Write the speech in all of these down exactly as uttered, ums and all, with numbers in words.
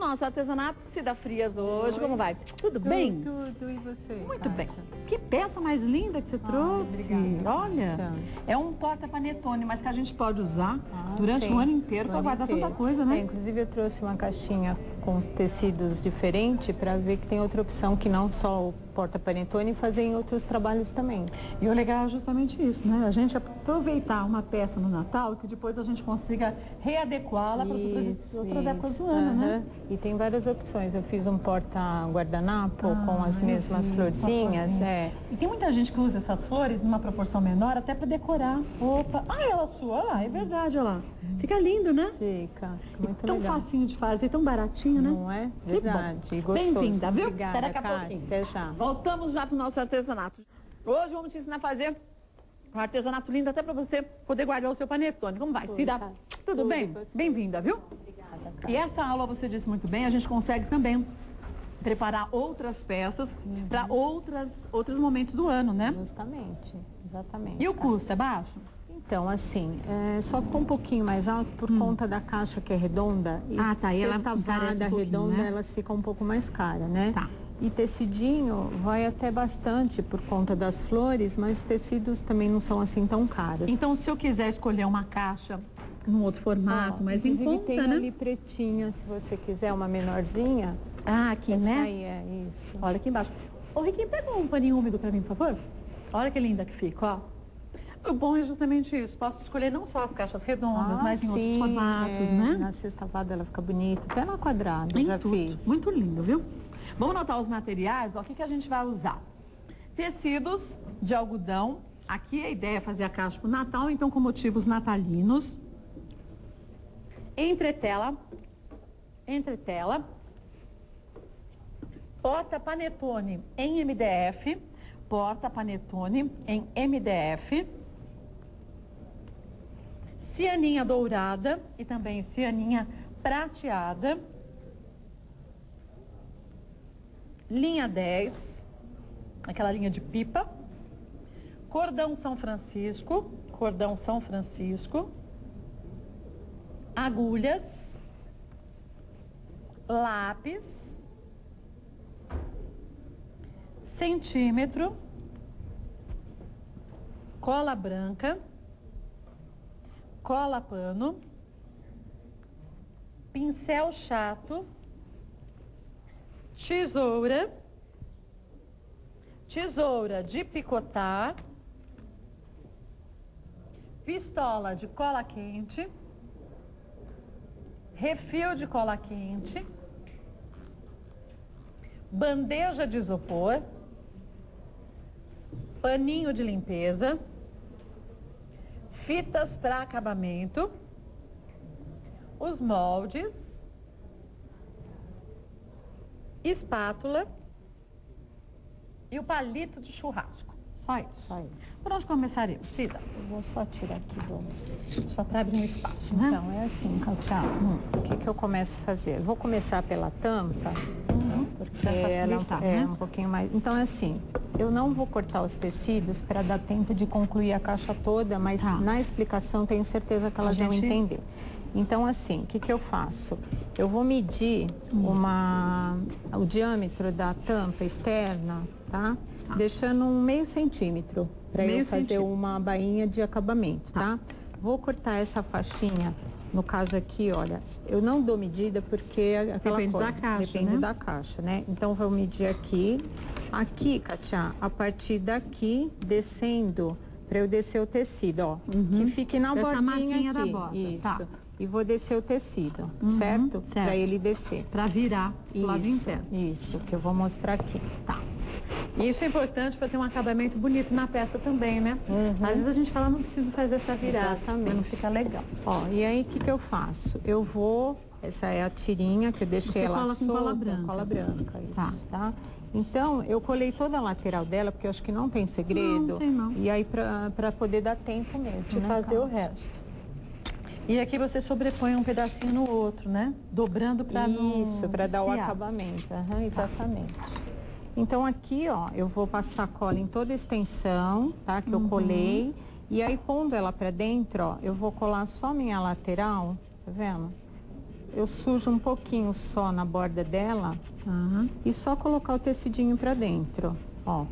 nosso artesanato Cida Frias hoje. Oi. Como vai? Tudo, Tudo bem? Tudo, e você? Muito bem. Kátia? Que peça mais linda que você Ah, trouxe. obrigada, Olha, Kátia. é um porta-panetone, mas que a gente pode usar Ah, durante sim. o ano inteiro O para ano guardar inteiro. tanta coisa, né? É, inclusive eu trouxe uma caixinha com tecidos diferentes para ver que tem outra opção que não só o porta-panetone e fazer em outros trabalhos também. E o legal é justamente isso, né? A gente aproveitar uma peça no Natal que depois a gente consiga readequá-la para as outras, Isso, outras isso. épocas do ano, né? Aham. E tem várias opções. Eu fiz um porta-guardanapo Ah, com as eu mesmas vi, com as florzinhas. florzinhas. É. E tem muita gente que usa essas flores numa proporção menor até para decorar. Opa, ah, ela sua, olha lá, é verdade, olha lá. Fica lindo, né? Fica E muito tão legal. facinho de fazer, tão baratinho, né? Não é? Que Verdade. bom. E gostoso. Bem-vinda, viu? Obrigada, Até daqui a Kátia. pouquinho. Até já. Voltamos já pro nosso artesanato. Hoje vamos te ensinar a fazer um artesanato lindo até para você poder guardar o seu panetone. Como vai, Oi, Cida? Kátia. Tudo, Tudo, bem? e você? Bem-vinda, viu? Obrigada, E Kátia. essa aula, você disse muito bem, a gente consegue também preparar outras peças para outras outros momentos do ano, né? Justamente, exatamente. E o Kátia. custo é baixo? Então, assim, é, só ficou um pouquinho mais alto por conta da caixa que é redonda. E Ah, tá, e ela cesta encarece um vada pouquinho, redonda, né? elas ficam um pouco mais caras, né? Tá. E tecidinho vai até bastante por conta das flores, mas tecidos também não são assim tão caros. Então, se eu quiser escolher uma caixa num outro formato, Ó, mas em inclusive conta, tem né? ali pretinha, se você quiser uma menorzinha. Ah, aqui, Essa né? aí é isso. Olha aqui embaixo. Ô, Riquinho, pega um paninho úmido pra mim, por favor. Olha que linda que fica, ó. O bom é justamente isso. Posso escolher não só as caixas redondas, Ah, mas em outros sim, formatos, é, né? Na cesta vada ela fica bonita, até na quadrada, Em já tudo. fiz. Muito lindo, viu? Vamos anotar os materiais, ó. O que, que a gente vai usar? Tecidos de algodão. Aqui a ideia é fazer a caixa pro Natal, então com motivos natalinos. Entretela. Entretela. Porta panetone em M D F. Porta panetone em M D F. Cianinha dourada e também cianinha prateada. Linha dez, aquela linha de pipa. Cordão São Francisco, cordão São Francisco. Agulhas. Lápis. Centímetro. Cola branca. Cola pano. Pincel chato. Tesoura. Tesoura de picotar. Pistola de cola quente. Refil de cola quente. Bandeja de isopor. Paninho de limpeza. Fitas para acabamento. Os moldes. Espátula e o palito de churrasco. Só isso. Só isso. Por onde começaremos, Cida? Eu vou só tirar aqui do... Só para abrir um espaço, né? Então, é assim, Kátia. Hum. O que, que eu começo a fazer? Eu vou começar pela tampa, Uhum. porque Pra ela é um- facilitar, é né? um pouquinho mais... Então, é assim, eu não vou cortar os tecidos para dar tempo de concluir a caixa toda, mas Tá. na explicação tenho certeza que elas A vão gente- entender. Então, assim, o que, que eu faço? Eu vou medir Hum. uma, o diâmetro da tampa externa, tá? Tá. Deixando um meio centímetro para Meio eu fazer centímetro. uma bainha de acabamento, tá? Vou cortar essa faixinha, no caso aqui, olha, eu não dou medida porque é aquela Depende coisa, da caixa, depende né? da caixa, né? Então, vou medir aqui. Aqui, Kátia, a partir daqui, descendo, para eu descer o tecido, ó. Que fique na Dessa bordinha marquinha aqui. da borda, Isso. tá. E vou descer o tecido, Uhum, certo? certo. Para ele descer. Para virar pro lado Isso, interno. isso, que eu vou mostrar aqui. Tá. E isso é importante para ter um acabamento bonito na peça também, né? Uhum. Às vezes a gente fala, não preciso fazer essa virada, Exatamente. mas não fica legal. Ó, e aí o que, que eu faço? Eu vou, essa é a tirinha que eu deixei Você ela cola com solta, cola branca. cola branca, isso, Tá. tá? Então, eu colei toda a lateral dela, porque eu acho que não tem segredo. Não, tem não. E aí, pra, pra poder dar tempo mesmo, De né, fazer o Kátia? resto. E aqui você sobrepõe um pedacinho no outro, né? Dobrando para não Isso, para dar o desfiar. acabamento. Aham, exatamente. Então, aqui, ó, eu vou passar cola em toda a extensão, tá? Que eu Uhum. colei. E aí, pondo ela para dentro, ó, eu vou colar só minha lateral, tá vendo? eu sujo um pouquinho só na borda dela Tá. e só colocar o tecidinho pra dentro, ó.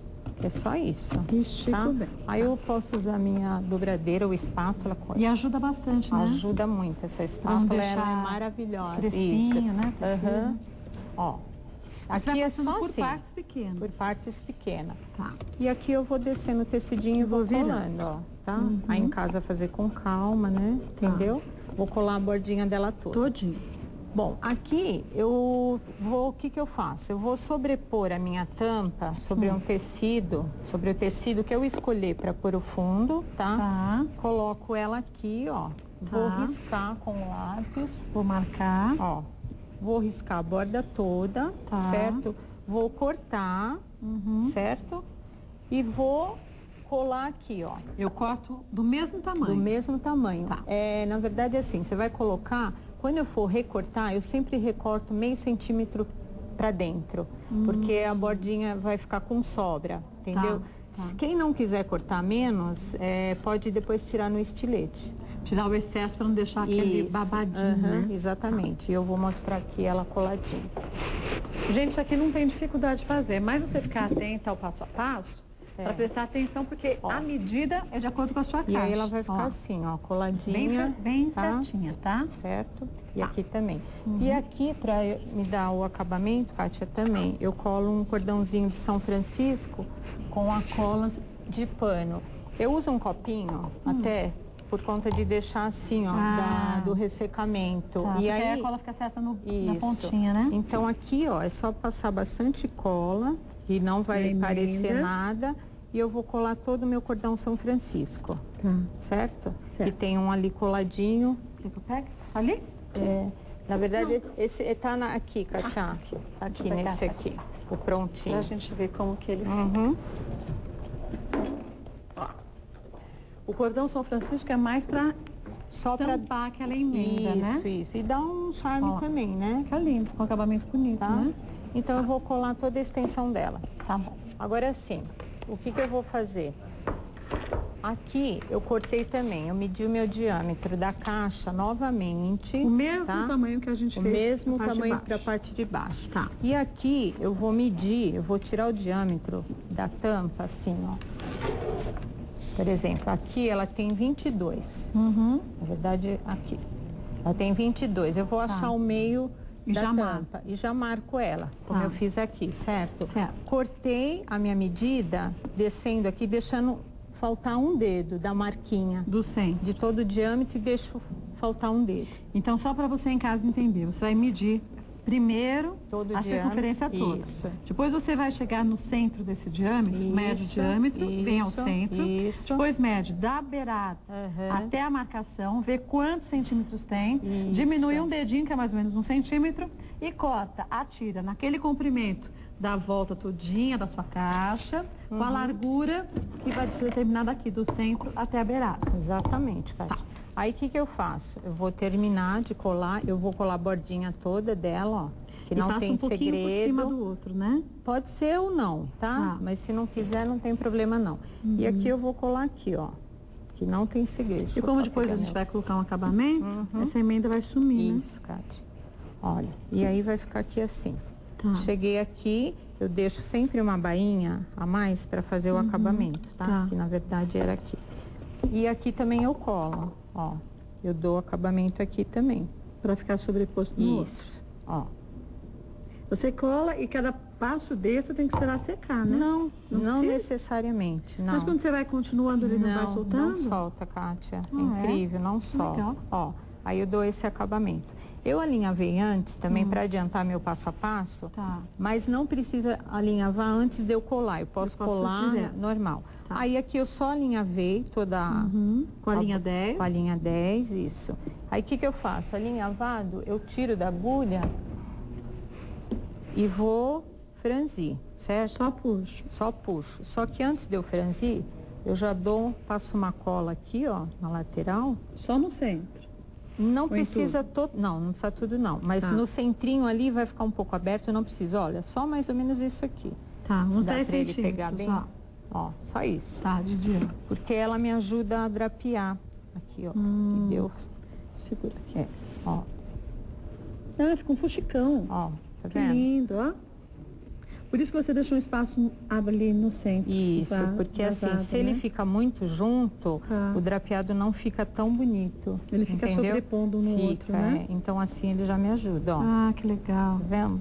É só isso, Estico tá? bem. Aí eu posso usar minha dobradeira ou espátula. E ajuda bastante, né? Ajuda muito. Essa espátula, ela é deixar maravilhosa. crespinho, Isso. né? Tecido. Aham. Ó. Você Aqui vai é passando só por assim, partes pequenas. por partes pequenas. Tá. E aqui eu vou descendo o tecidinho e vou Vou virando. colando, ó, tá? Uhum. Aí em casa fazer com calma, né? Entendeu? Vou colar a bordinha dela toda. Todinho. Bom, aqui eu vou, o que que eu faço? Eu vou sobrepor a minha tampa sobre Hum. um tecido, sobre o tecido que eu escolher para pôr o fundo, tá? Tá. Coloco ela aqui, ó. Vou Tá. riscar com o lápis, Vou marcar. ó. Vou riscar a borda toda, Tá. certo? Vou cortar, Uhum. certo? E vou colar aqui, ó. Eu corto do mesmo tamanho. Do mesmo tamanho. Tá. É, na verdade, assim, você vai colocar, quando eu for recortar, eu sempre recorto meio centímetro para dentro, Hum. porque a bordinha vai ficar com sobra, entendeu? Tá, tá. Se quem não quiser cortar menos, é, pode depois tirar no estilete. Tirar o excesso para não deixar aquele Isso. babadinho, Aham, né? exatamente. E eu vou mostrar aqui ela coladinha. Gente, isso aqui não tem dificuldade de fazer, mas você ficar atenta ao passo a passo, É. para prestar atenção, porque Ó. a medida é de acordo com a sua E caixa. aí ela vai ficar Ó, assim, ó, bem, coladinha. fe- bem tá? certinha, tá? Certo? E Tá. aqui também. Uhum. E aqui, para me dar o acabamento, Kátia, também, eu colo um cordãozinho de São Francisco com a cola de pano. Eu uso um copinho, até, por conta de deixar assim, ó, Hum. Ah. da- do ressecamento. Tá, e porque aí, a cola fica certa no, na isso. pontinha, né? Então aqui, ó, é só passar bastante cola e não vai Emenda. parecer nada. E eu vou colar todo o meu cordão São Francisco, Tá. certo? Certo. E tem um ali coladinho. Quer que eu pegue? Ali? É, na verdade, esse está aqui, Kátia. Ah, aqui. Tá aqui, Deixa eu pegar nesse essa aqui, o prontinho. Pra gente ver como que ele... Uhum. O cordão São Francisco é mais pra Só para tampar aquela emenda, né? isso, isso. E dá um charme Ó. também, né? Fica lindo, com acabamento bonito, Tá? né? Então eu vou colar toda a extensão dela. Tá bom. Agora sim, o que, que eu vou fazer? Aqui eu cortei também, eu medi o meu diâmetro da caixa novamente. O mesmo tá? tamanho que a gente O fez mesmo na parte de tamanho baixo. para a parte de baixo. Tá. E aqui eu vou medir, eu vou tirar o diâmetro da tampa assim, ó. Por exemplo, aqui ela tem vinte e dois. Uhum. Na verdade, aqui. Ela tem vinte e dois. Eu vou achar o meio E da já tampa marca. e já marco ela, como Tá. eu fiz aqui, certo? Certo. Cortei a minha medida, descendo aqui, deixando faltar um dedo da marquinha Do cem. de todo o diâmetro e deixo faltar um dedo. Então, só para você em casa entender, você vai medir primeiro Todo a o diâmetro. circunferência toda. Isso. Depois você vai chegar no centro desse diâmetro, Isso, mede o diâmetro, vem ao isso, centro. isso. Depois mede da beirada Aham. até a marcação, vê quantos centímetros tem, Isso. diminui um dedinho, que é mais ou menos um centímetro, e corta, atira naquele comprimento da volta todinha da sua caixa, com a Uhum. largura que vai ser determinada aqui, do centro até a beirada. Exatamente, Kátia. Tá. Aí o que, que eu faço? Eu vou terminar de colar, eu vou colar a bordinha toda dela, ó. Que e não passa tem um pouquinho segredo. por cima do outro, né? Pode ser ou não, tá? Tá. Mas se não quiser, não tem problema não. E aqui eu vou colar aqui, ó. Que não tem segredo. Deixa E eu como só depois a pegar gente meu- vai colocar um acabamento, Uhum. essa emenda vai sumir, né? Isso, Kátia. Olha, e aí vai ficar aqui assim. Tá. Cheguei aqui, eu deixo sempre uma bainha a mais para fazer o acabamento, tá? tá. Que na verdade era aqui. E aqui também eu colo, ó. Eu dou acabamento aqui também. Para ficar sobreposto no outro. Isso, ó. Você cola e cada passo desse você tem que esperar secar, né? Não, Não não, precisa? necessariamente, não. Mas quando você vai continuando, ele não, vai Não, soltando? não solta, Kátia. É Ah, é? incrível, não solta. Legal. Ó, aí eu dou esse acabamento. Eu alinhavei antes também para adiantar meu passo a passo, Hum. Tá. mas não precisa alinhavar antes de eu colar. Eu posso, Eu posso colar direto. normal. Tá. Aí aqui eu só alinhavei toda Uhum. Com a a- linha dez. com a linha dez, isso. Aí o que, que eu faço? Alinhavado, eu tiro da agulha e vou franzir, certo? Só puxo. Só puxo. Só que antes de eu franzir, eu já dou, passo uma cola aqui, ó, na lateral. Só no centro. Não em precisa todo, não, não precisa tudo não. Mas Tá. no centrinho ali vai ficar um pouco aberto, eu não preciso. Olha, só mais ou menos isso aqui. Tá, uns Dá dez pra ele centímetros. pegar bem? Ó. Ó, só isso. Tá, de dia. Porque ela me ajuda a drapear. Aqui, ó. Hum. Entendeu? Segura aqui. É, ó. Ah, fica um fuxicão. Ó, tá Que vendo? lindo, ó. Por isso que você deixou um espaço ali no centro. Isso, va- porque vazado, assim, se né? ele fica muito junto, Tá. o drapeado não fica tão bonito. Ele fica entendeu? sobrepondo um no fica, outro, né? é. Então assim ele já me ajuda, ó. Ah, que legal. Tá vendo?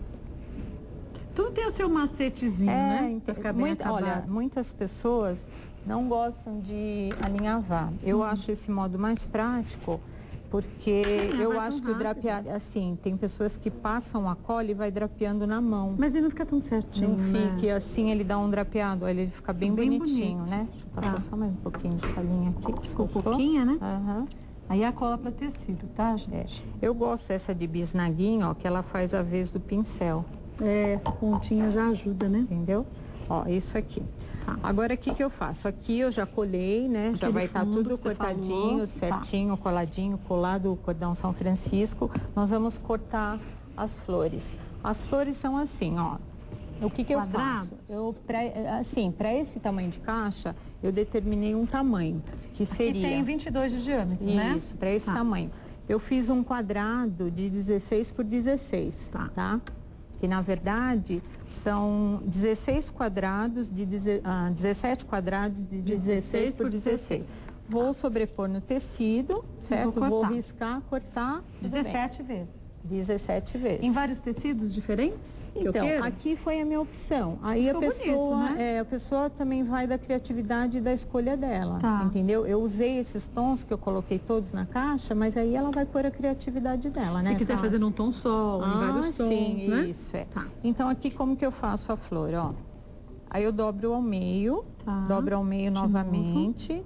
Tudo tem o seu macetezinho, É, né? Pra então, ficar bem muita- olha, acabado. muitas pessoas não gostam de alinhavar. Eu Uhum. acho esse modo mais prático, porque É, eu vai acho tão que o rápido. drapeado, assim, tem pessoas que passam a cola e vai drapeando na mão. Mas ele não fica tão certinho, Não né? fique assim, ele dá um drapeado, olha, ele fica bem, Bem bonitinho, bonito. né? Deixa eu passar Tá. só mais um pouquinho de colinha aqui. que Ficou soltou. pouquinha, né? Aham. Aí a cola para tecido, tá, É. gente? Eu gosto essa de bisnaguinho, ó, que ela faz a vez do pincel, É, essa pontinha já ajuda, né? entendeu? Ó, isso aqui. Tá. Agora, o que que eu faço? Aqui eu já colei, né? Já Aquele vai estar fundo tudo que você cortadinho, falou. Tá. certinho, coladinho, colado o cordão São Francisco. Nós vamos cortar as flores. As flores são assim, ó. O que que eu Quadrado? faço? Eu, pra, assim, para esse tamanho de caixa, eu determinei um tamanho, que Aqui seria... tem vinte e dois de diâmetro, né? Isso, para esse Tá. tamanho. Eu fiz um quadrado de dezesseis por dezesseis, Tá. tá? Que na verdade são dezesseis quadrados de deze- ah, dezessete quadrados de dezesseis por dezesseis. Vou sobrepor no tecido, certo? vou Vou cortar. riscar, cortar, tudo bem. dezessete vezes. dezessete vezes. Em vários tecidos diferentes? que eu Então, queira? aqui foi a minha opção. Aí Ficou a pessoa, bonito, né? é, a pessoa também vai da criatividade e da escolha dela, Tá. entendeu? Eu usei esses tons que eu coloquei todos na caixa, mas aí ela vai pôr a criatividade dela, né? Se quiser Fala, fazer num tom sol, em ah, vários tons, sim, né? isso é. Tá. Então aqui como que eu faço a flor, ó? Aí eu dobro ao meio, Tá. dobro ao meio De novamente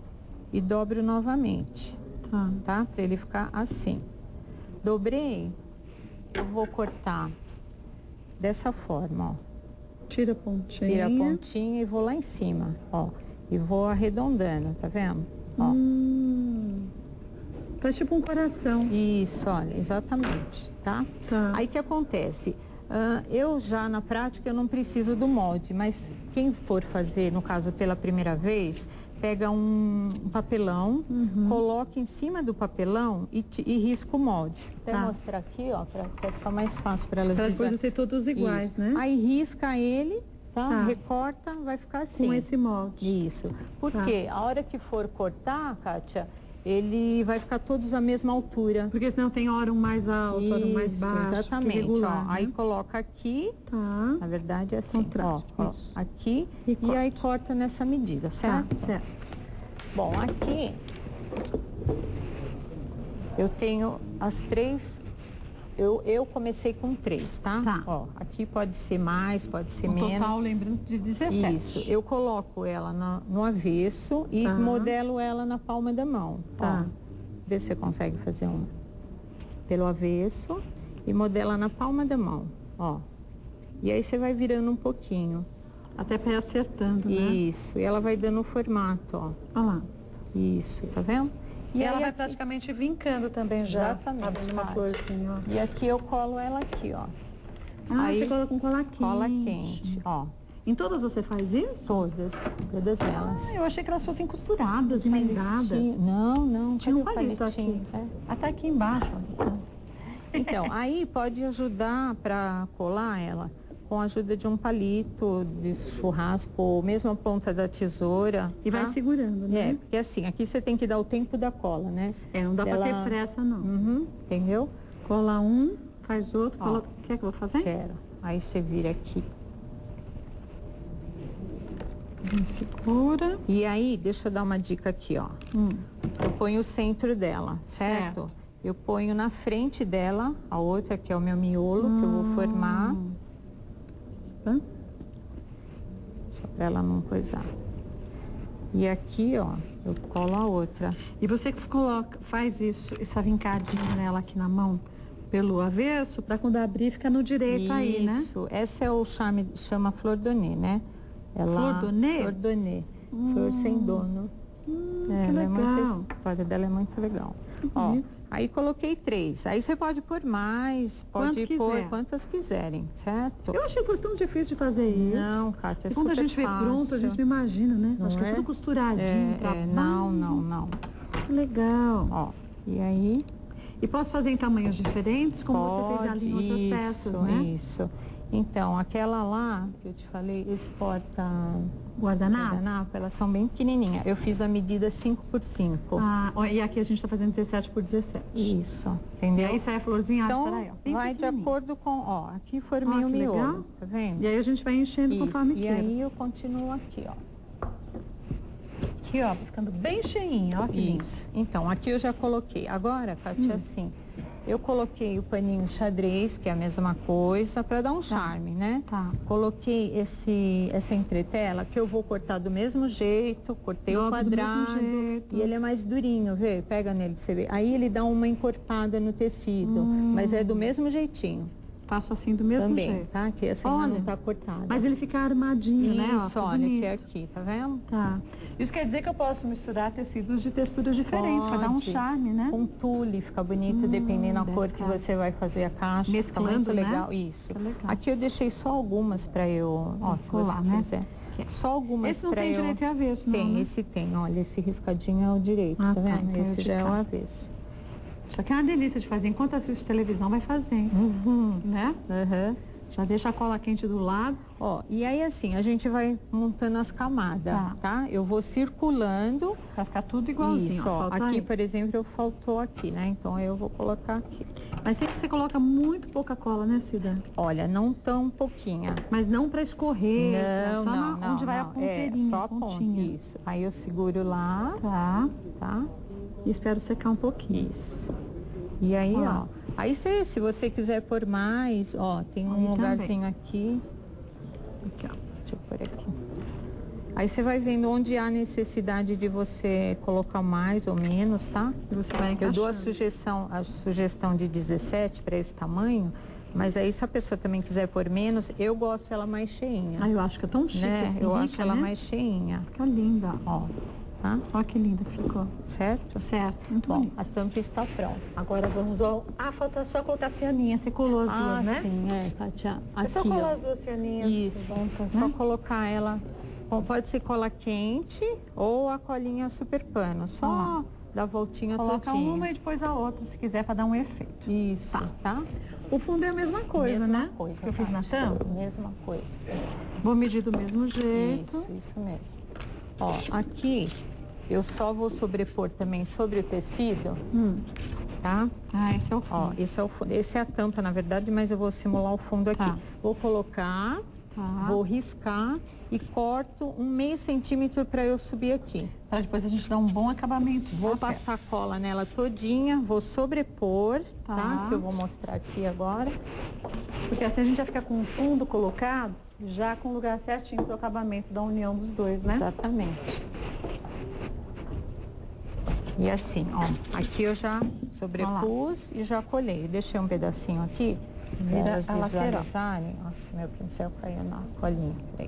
e dobro novamente, Tá. tá? Para ele ficar assim. Dobrei, eu vou cortar dessa forma, ó. Tira a pontinha. Tira a pontinha e vou lá em cima, ó. E vou arredondando, tá vendo? Ó. Hum. Faz tipo um coração. Isso, olha, exatamente, tá? Tá. Aí o que acontece? Ah, eu já na prática eu não preciso do molde, mas quem for fazer, no caso pela primeira vez, pega um, um papelão, Uhum. coloca em cima do papelão e, ti- e risca o molde. Vou até Tá. mostrar aqui, ó, para ficar mais fácil para elas Pra depois visualizarem. eu ter todos iguais, Isso. né? Aí risca ele, tá? Tá. Recorta, vai ficar assim. Com esse molde. Isso. Por Tá. quê? A hora que for cortar, Kátia, ele vai ficar todos à mesma altura. Porque senão tem hora um mais alto, hora um mais Isso, baixo. que exatamente. regular, Ó, aí né? coloca aqui, Tá. na verdade é assim, ó, Contraste, ó, isso. aqui E e, corta. aí corta nessa medida, certo? Tá, certo. Bom, aqui eu tenho as três, eu, eu comecei com três, tá? Tá. Ó, aqui pode ser mais, pode ser No menos. total, lembrando, de dezessete. Isso, eu coloco ela na- no avesso e Tá. modelo ela na palma da mão. Tá. Ó, vê se você consegue fazer uma. Pelo avesso e modela na palma da mão, ó. E aí você vai virando um pouquinho. Até pé acertando, né? Isso, e ela vai dando o formato, ó. Olha lá. Isso, tá vendo? E, ela aí vai aqui- praticamente vincando também já. Exatamente, Abrindo uma Kátia. flor assim, ó. E aqui eu colo ela aqui, ó. Ah, Aí, você coloca com cola quente. cola quente, ó. Em todas você faz isso? Todas, todas elas. Ah, eu achei que elas fossem costuradas, emendadas. Palitinho. Não, não, Tinha um cadê o palito palitinho? aqui. É. Até aqui embaixo. ó. Então, aí pode ajudar para colar ela com a ajuda de um palito de churrasco, ou mesmo a ponta da tesoura. E vai tá? segurando, né? É, porque assim, aqui você tem que dar o tempo da cola, né? É, não dá Ela- pra ter pressa, não. Uhum, entendeu? Cola um, faz outro, Ó. cola... Quer que eu vou fazer? Quero. Aí você vira aqui. Me segura. E aí, deixa eu dar uma dica aqui, ó. Hum. Eu ponho o centro dela, certo? Certo. Eu ponho na frente dela, a outra que é o meu miolo, que eu vou formar, Hã? só para ela não coisar. E aqui, ó, eu colo a outra. E você que coloca, faz isso, essa vincadinha nela aqui na mão, pelo avesso, pra quando abrir fica no direito aí, né? Isso, essa é o chame, chama flor donê, né? Flor donê? Flor donê, flor sem dono. Hum, É, que ela é muito, legal. a história dela é muito legal. Que Ó, bonito. aí coloquei três. Aí você pode pôr mais, pode Quanto pôr quiser. quantas quiserem, certo? Eu achei que fosse tão difícil de fazer isso. Não, Kátia, é E quando a super gente vê fácil. pronto, a gente não imagina, né? Não Acho que é é? tudo costuradinho, É, é, trabalho. não, não, não. Que legal. Ó, e aí, E posso fazer em tamanhos diferentes, como Pode, você fez ali em outras isso, peças, né? Isso. Então, aquela lá, que eu te falei, esse porta... Guardanapo? Guardanapo, elas são bem pequenininhas. Eu fiz a medida cinco por cinco. Ah, ó, e aqui a gente está fazendo dezessete por dezessete. Isso, E entendeu? aí sai a florzinha, Então, será aí, ó, bem vai de pequenininha. acordo com... Ó, aqui formei Ó, o que miolo, legal. tá vendo? E aí a gente vai enchendo Isso, conforme e queira. aí eu continuo aqui, ó. Aqui, ó, ficando bem cheinha, ó que lindo. Isso. Então, aqui eu já coloquei. Agora, Kátia, Hum. assim, eu coloquei o paninho xadrez, que é a mesma coisa, para dar um charme, né? Tá. Coloquei esse, essa entretela, que eu vou cortar do mesmo jeito, cortei o Dobra do mesmo quadrado, jeito. e ele é mais durinho, vê? Pega nele pra você ver. Aí ele dá uma encorpada no tecido, Hum. mas é do mesmo jeitinho. Faço assim do mesmo Também, jeito. tá? Que assim Olha, não tá cortada. Mas ele fica armadinho, né? Ó, Isso, fica olha, bonito. que é aqui, tá vendo? Tá. Isso quer dizer que eu posso misturar tecidos de texturas diferentes, para dar um Pode. charme, né? Com tule, fica bonito, Hum, dependendo da deve cor que ficar. você vai fazer a caixa. Fica Mesclando, muito né? legal. Isso. Fica legal. Aqui eu deixei só algumas para eu, ó, se Colar, você né? quiser. Só algumas Esse não para tem eu... direito e avesso, não, Tem, né? esse tem. Olha, esse riscadinho é o direito, Ah, tá tá, vendo? então é Esse de já é cá. o avesso. Isso aqui é uma delícia de fazer. Enquanto assiste televisão, vai fazendo, Uhum. né? Uhum. Já deixa a cola quente do lado. Ó, e aí assim, a gente vai montando as camadas, Tá. tá? Eu vou circulando. Vai ficar tudo igualzinho. Isso, ó. falta Aqui, aí. por exemplo, eu faltou aqui, né? Então eu vou colocar aqui. Mas sempre você coloca muito pouca cola, né, Cida? Olha, não tão pouquinha. Mas não para escorrer, Não, só não, na, não, onde vai a não. ponteirinha, É, só a a ponta, pontinha. isso. Aí eu seguro lá, Tá. tá? E espero secar um pouquinho. Isso. E aí, Olha ó. lá. Aí cê, se você quiser pôr mais, ó, tem um Aí lugarzinho aqui. Aqui, ó. Deixa eu pôr aqui. Aí você vai vendo onde há necessidade de você colocar mais ou menos, tá? E você vai Eu encaixando. dou a sugestão, a sugestão de dezessete para esse tamanho, mas aí se a pessoa também quiser pôr menos, eu gosto ela mais cheinha. Ah, eu acho que é tão chique né? assim, Eu rica, acho ela né? mais cheinha, Fica linda, ó. ó, tá? Olha que linda que ficou. Certo? Certo, muito Bom, bonito. a tampa está pronta. Agora vamos ao... Ah, falta só colocar a cianinha. Você colou as Ah, duas, né? sim, é, Kátia. É Aqui, só colar ó. as duas cianinhas Isso. juntas, Só né? colocar ela, bom, pode ser cola quente ou a colinha super pano, só Ó. dar voltinha Coloca todinha. uma e depois a outra, se quiser, para dar um efeito. Isso, Tá. tá? O fundo é a mesma coisa, Mesma né? coisa, Que eu fiz na Kátia. tampa. Mesma coisa. Vou medir do mesmo jeito. Isso, isso mesmo. Ó, aqui eu só vou sobrepor também sobre o tecido, Hum. tá? Ah, esse é o Ó, fundo. esse é o fundo. Esse é a tampa, na verdade, mas eu vou simular o fundo aqui. Tá. Vou colocar, Tá. vou riscar e corto um meio centímetro para eu subir aqui. Para depois a gente dar um bom acabamento. Vou na passar cola nela todinha, vou sobrepor, tá? Tá. Que eu vou mostrar aqui agora. peça. Porque assim a gente já fica com o fundo colocado, já com o lugar certinho para o acabamento da união dos dois, né? Exatamente. E assim, ó, aqui eu já sobrepus e já colhei. Deixei um pedacinho aqui, Vira para elas a lateral. visualizarem. Nossa, meu pincel caiu na colinha. Peraí.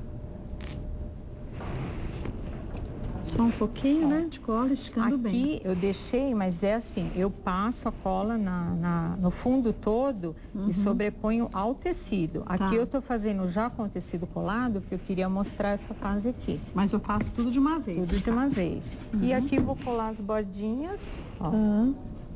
Só um pouquinho, né, de cola, esticando bem. Aqui eu deixei, mas é assim, eu passo a cola na, na- no fundo todo e sobreponho ao tecido. Aqui Tá. eu tô fazendo já com o tecido colado, porque eu queria mostrar essa fase aqui. Mas eu faço tudo de uma vez. Tudo de uma vez. E aqui vou colar as bordinhas, ó. Ah.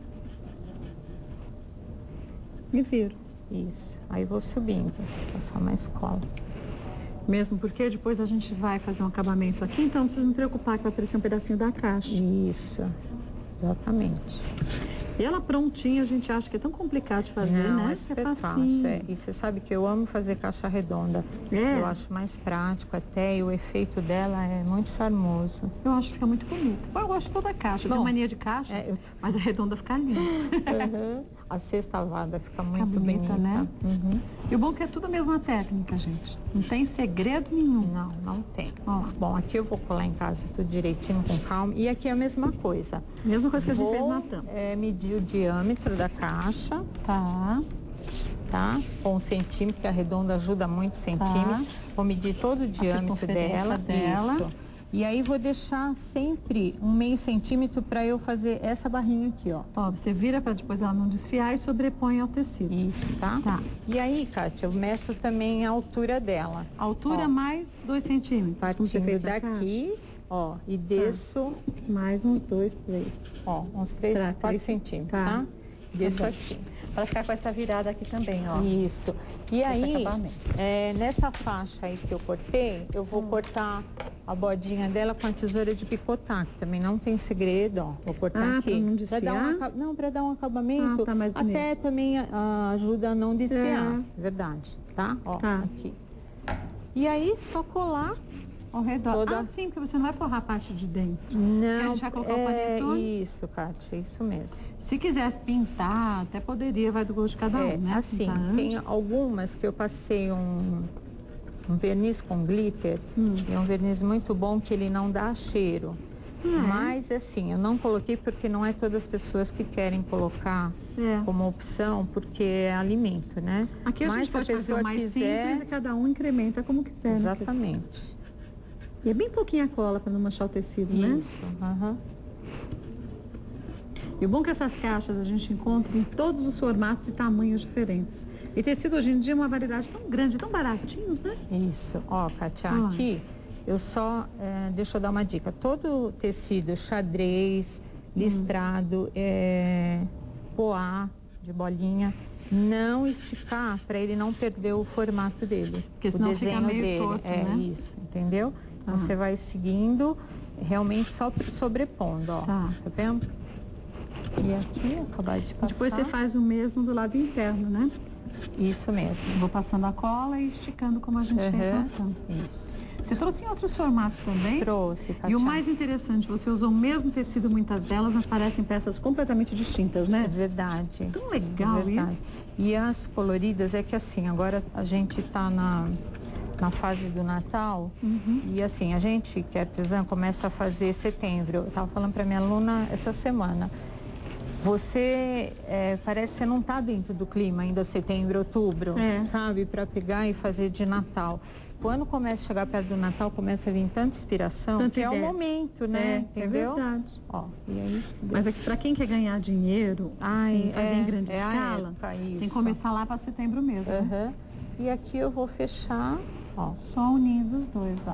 E viro. Isso. Aí vou subindo, passar mais cola. Mesmo porque depois a gente vai fazer um acabamento aqui, então não precisa me preocupar que vai aparecer um pedacinho da caixa. Isso. Exatamente. E ela prontinha, a gente acha que é tão complicado de fazer, Não, né? é super é fácil. facinho. É. E você sabe que eu amo fazer caixa redonda. É? Eu acho mais prático até e o efeito dela é muito charmoso. Eu acho que fica muito bonito. Bom, eu gosto de toda a caixa. Eu Bom, tenho mania de caixa, é, eu- mas a redonda fica linda. Uhum. A sextavada fica muito bonita, bonita, né? Uhum. E o bom é que é tudo a mesma técnica, gente. Não tem segredo nenhum. Não, não tem. Ó lá. Bom, aqui eu vou colar em casa tudo direitinho, com calma. E aqui é a mesma coisa. Mesma coisa que a gente vou fez na tampa. é, medir o diâmetro da caixa, Tá. tá? Com um centímetro, que a redonda ajuda muito centímetro. Vou medir todo o diâmetro circunferência dela. dela. Isso. E aí vou deixar sempre um meio centímetro para eu fazer essa barrinha aqui, ó. Ó, você vira para depois ela não desfiar e sobrepõe ao tecido. Isso, tá? Tá. E aí, Kátia, eu meço também a altura dela. Altura Ó. mais dois centímetros. como você Partindo fez na caixa. daqui, ó, e desço, Mais uns dois, três. ó, uns três, Tá, quatro três- centímetros, tá. tá? Deixo aqui. Para ficar com essa virada aqui também, ó. Isso. E aí, acabamento. é, nessa faixa aí que eu cortei, eu vou hum. cortar a bodinha dela com a tesoura de picotar, que também não tem segredo, ó. Vou cortar ah, aqui. Pra não desfiar? Pra dar um, não, para dar um acabamento. Ah, tá mais bonito. Até também a, ajuda a não desfiar. É. Verdade, tá? Ó, tá. aqui. E aí, só colar ao redor. Toda... Ah, sim, porque você não vai forrar a parte de dentro. Não, a gente vai colocar é... o panetone. Isso, Kátia, isso mesmo. Se quisesse pintar, até poderia, vai do gosto de cada um, é, né? Assim, tem algumas que eu passei um, um verniz com glitter, hum. é um verniz muito bom que ele não dá cheiro. Hum. Mas, assim, eu não coloquei porque não é todas as pessoas que querem colocar é. como opção, porque é alimento, né? Aqui a Mas gente pode fazer o mais quiser... simples e cada um incrementa como quiser. Exatamente. Né? E é bem pouquinha cola para não manchar o tecido, Isso, né? Isso, aham. E o bom é que essas caixas a gente encontra em todos os formatos e tamanhos diferentes. E tecido hoje em dia é uma variedade tão grande, tão baratinhos, né? Isso. Ó, Kátia, ah. aqui eu só, é, deixa eu dar uma dica. Todo tecido xadrez, listrado, hum. é, poá de bolinha, não esticar para ele não perder o formato dele. Porque senão o desenho fica meio dele. torto, é né? Isso, entendeu? Ah. Você vai seguindo, realmente só sobrepondo, ó. Tá. Tá vendo? E aqui, acabar de passar. Depois você faz o mesmo do lado interno, né? Isso mesmo. Vou passando a cola e esticando como a gente uhum. fez na tampa. Isso. Você trouxe em outros formatos também? Trouxe, Kátia. E o mais interessante, você usou o mesmo tecido, muitas delas, mas parecem peças completamente distintas, né? É verdade. Tão legal é verdade. isso. E as coloridas, é que assim, agora a gente tá na... na fase do Natal, uhum. e assim, a gente que é artesã começa a fazer setembro. Eu estava falando para minha aluna essa semana, você é, parece que você não está dentro do clima ainda setembro, outubro, é. sabe? Para pegar e fazer de Natal. Quando começa a chegar perto do Natal, começa a vir tanta inspiração, Tanta que ideia. é o momento, né? É, entendeu? É verdade. Ó, e aí, mas aqui, para quem quer ganhar dinheiro, Ai, assim, fazer é, em grande é escala, época, tem que começar lá para setembro mesmo. Uhum. Né? E aqui eu vou fechar, ó. Só unindo os dois, ó.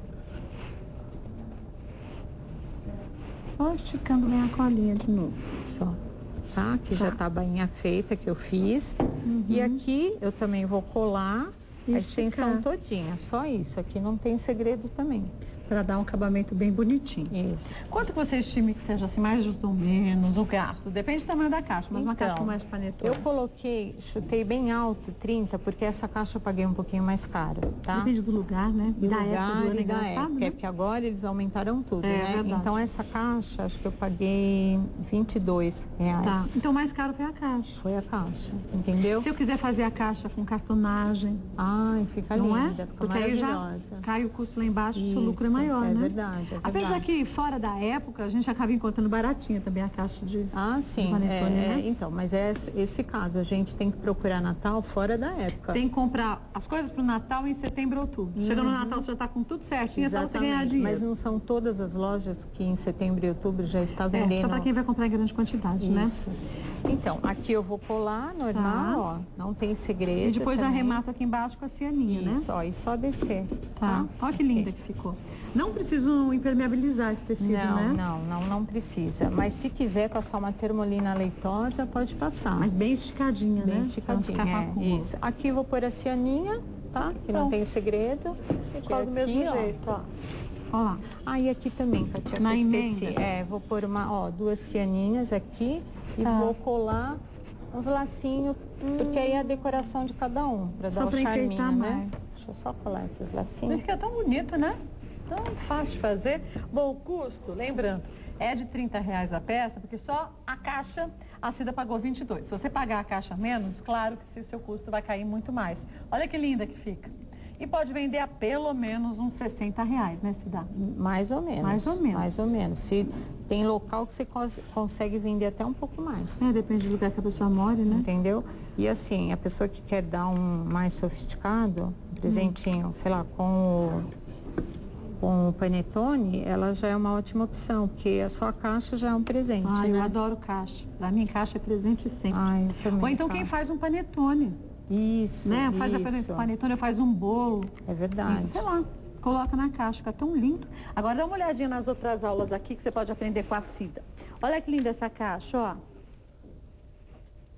Só esticando bem a colinha de novo. Só. Tá? Aqui tá. já tá a bainha feita que eu fiz. Uhum. E aqui eu também vou colar e a extensão todinha. Só isso. Aqui não tem segredo também. Para dar um acabamento bem bonitinho. Isso. Quanto que você estima que seja assim, mais ou menos, o gasto? Depende do tamanho da caixa, mas então, uma caixa com mais panetone. Eu coloquei, chutei bem alto, trinta, porque essa caixa eu paguei um pouquinho mais caro, tá? Depende do lugar, né? Do da lugar época do ano, e da época, né? é porque agora eles aumentaram tudo, é, né? Verdade. Então essa caixa, acho que eu paguei vinte e dois reais. Tá. Então o mais caro foi a caixa. Foi a caixa, entendeu? Se eu quiser fazer a caixa com cartonagem... Ai, fica não linda, é? fica porque aí já cai o custo lá embaixo, o seu lucro é maior, é né? Verdade. É Apesar que fora da época, a gente acaba encontrando baratinha também a caixa de Ah, sim, de panetone, é, né? é, então, mas é esse caso, a gente tem que procurar Natal fora da época. Tem que comprar as coisas para o Natal em setembro, outubro. Uhum. Chega no Natal, você já está com tudo certinho, Exatamente. É só você ganhar dinheiro. Mas não são todas as lojas que em setembro e outubro já está vendendo. É, só para quem vai comprar em grande quantidade, Isso. né? Então, aqui eu vou colar normal, tá. ó, não tem segredo. E depois também. arremato aqui embaixo com a cianinha, Isso, né? Isso, ó, e só descer. Tá. Olha que linda que ficou. Não preciso impermeabilizar esse tecido, não, né? Não, não, não precisa. Mas se quiser passar uma termolina leitosa, pode passar. Mas bem esticadinha, bem né? Bem esticadinha, é, isso. Aqui eu vou pôr a cianinha, tá? Que então, não tem segredo. Igual do mesmo ó. jeito, ó. Olha lá. Ah, e aqui também, Kátia, Na eu esqueci. emenda. É, vou pôr uma, ó, duas cianinhas aqui e ah. vou colar uns lacinhos, hum. porque aí é a decoração de cada um, para dar o charminho, né? Mais. Deixa eu só colar esses lacinhos. Fica tão bonito, né? Tão fácil de fazer. Bom, o custo, lembrando, é de trinta reais a peça, porque só a caixa a Cida pagou vinte e dois. Se você pagar a caixa menos, claro que o seu custo vai cair muito mais. Olha que linda que fica. E pode vender a pelo menos uns sessenta reais, né, Cida? Mais ou menos. Mais ou menos. Mais ou menos. Se tem local que você cons consegue vender até um pouco mais. É, depende do lugar que a pessoa mora, né? Entendeu? E assim, a pessoa que quer dar um mais sofisticado, um presentinho, hum. sei lá, com o... Com o panetone, ela já é uma ótima opção, porque a sua caixa já é um presente, Ai, né? eu adoro caixa. Pra mim, caixa é presente sempre. Ai, eu também. Ou então faço. Quem faz um panetone. Isso, né? Faz isso. a panetone, faz um bolo. É verdade. E, sei lá, coloca na caixa, fica tão lindo. Agora dá uma olhadinha nas outras aulas aqui que você pode aprender com a Cida. Olha que linda essa caixa, ó.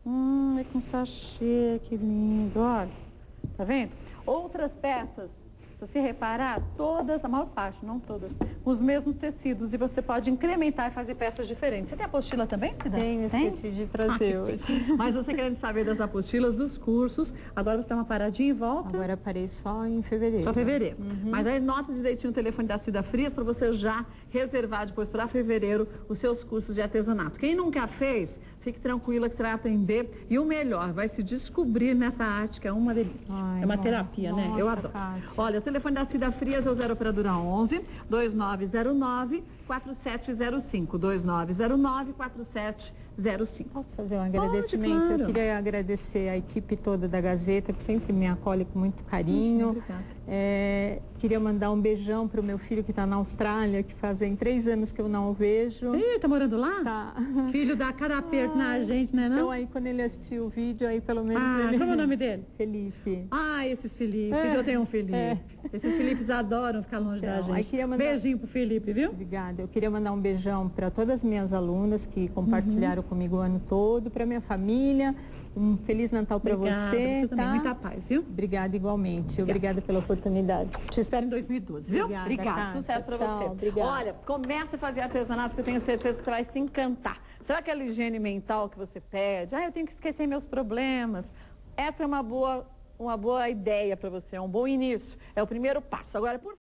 Hum, é com sachê, que lindo, olha. Tá vendo? Outras peças, se você reparar, todas, a maior parte, não todas, os mesmos tecidos. E você pode incrementar e fazer peças diferentes. Você tem apostila também, Cida? Tenho, esqueci de trazer Ah, hoje. Mas você querendo saber das apostilas, dos cursos, agora você dá uma paradinha e volta. Agora parei só em fevereiro. Só fevereiro. Uhum. Mas aí nota direitinho o telefone da Cida Frias para você já reservar depois para fevereiro os seus cursos de artesanato. Quem nunca fez, fique tranquila que você vai aprender. E o melhor, vai se descobrir nessa arte que é uma delícia. Ai, é uma bom. terapia, né? Nossa, Eu adoro. Kátia. Olha, o telefone da Cida Frias é o zero operadora onze, dois nove zero nove, quatro sete zero cinco. dois nove zero nove, quatro sete zero cinco. Posso fazer um agradecimento? claro. Eu queria agradecer a equipe toda da Gazeta, que sempre me acolhe com muito carinho. Poxa, obrigada. É, queria mandar um beijão para o meu filho que está na Austrália, que fazem três anos que eu não o vejo. Ih, tá morando lá? Tá. Filho da cara aperto na gente, né não? Então aí quando ele assistir o vídeo, aí pelo menos Ah, ele... como é o nome dele? Felipe. Ah, esses Filipes, É, eu tenho um Felipe. é. Esses Filipes adoram ficar longe da Então, aí gente. queria mandar- Beijinho pro Felipe, viu? Obrigada. Eu queria mandar um beijão para todas as minhas alunas que compartilharam Uhum. comigo o ano todo, para minha família. Um Feliz Natal para Obrigada, você, você também. tá? Muita paz, viu? Obrigada igualmente. Obrigada pela oportunidade. Te espero em dois mil e doze, viu? Obrigada, Obrigada. Kátia. Sucesso pra Tchau, você. obrigada. Olha, comece a fazer artesanato que eu tenho certeza que você vai se encantar. Será aquela higiene mental que você pede? Ah, eu tenho que esquecer meus problemas. Essa é uma boa, uma boa ideia para você, é um bom início. É o primeiro passo. Agora, por